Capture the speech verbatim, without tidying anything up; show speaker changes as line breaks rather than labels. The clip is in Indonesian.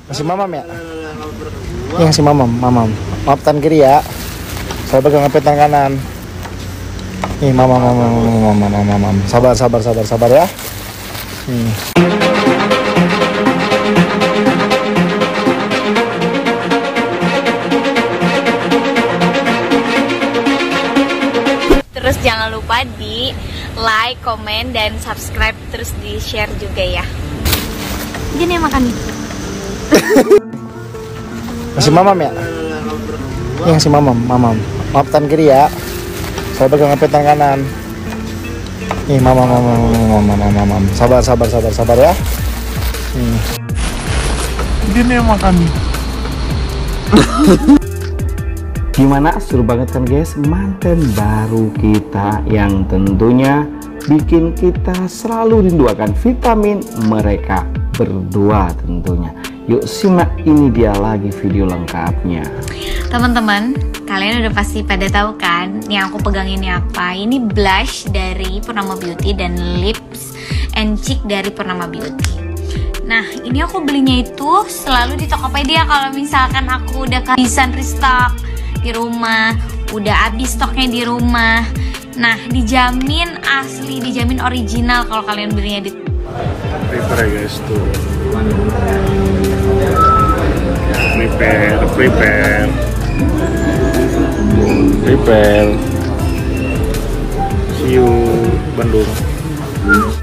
Masih mamam ya? Iya masih mamam, mamam. Maaf tangan kiri ya. Saya pegang H P tangan kanan. Nih mamam, mamam, mamam, mamam, mamam. Sabar, sabar, sabar, sabar ya. Nih.
Terus jangan lupa di like, komen, dan subscribe. Terus di share juga ya. Gini ya makan.
Masih mamam ya? Iya masih mamam, mamam. Maaf tangan kiri ya. Saya pegang H P tangan kanan. Nih mamam, mamam, mamam, mamam, mamam. Sabar, sabar, sabar, sabar ya. Nih.
Gini ya makan.
Gimana, seru banget kan guys, manten baru kita yang tentunya bikin kita selalu rindu akan vitamin mereka berdua tentunya. Yuk simak, ini dia lagi video lengkapnya.
Teman-teman, kalian udah pasti pada tahu kan yang aku pegang ini apa? Ini blush dari Purnama Beauty dan lips and cheek dari Purnama Beauty. Nah, ini aku belinya itu selalu di Tokopedia kalau misalkan aku udah kehabisan restock di rumah, udah habis stoknya di rumah. Nah, dijamin asli, dijamin original kalau kalian belinya di
Prepare guys tuh. Prepare, prepare, prepare. See you Bandung.